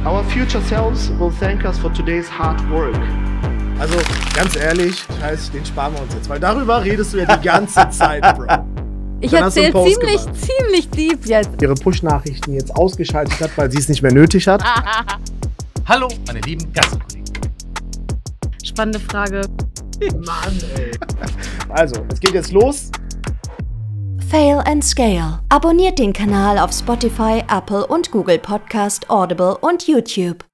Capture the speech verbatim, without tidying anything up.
Our future selves will thank us for today's hard work. Also, ganz ehrlich, scheiße, den sparen wir uns jetzt, weil darüber redest du ja die ganze Zeit, Bro. Ich erzähle ziemlich, gemacht. ziemlich deep jetzt. Ihre Push-Nachrichten jetzt ausgeschaltet hat, weil sie es nicht mehr nötig hat. Hallo, meine lieben Gastkollegen. Spannende Frage. Mann, ey. Also, es geht jetzt los. Fail and Scale. Abonniert den Kanal auf Spotify, Apple und Google Podcast, Audible und YouTube.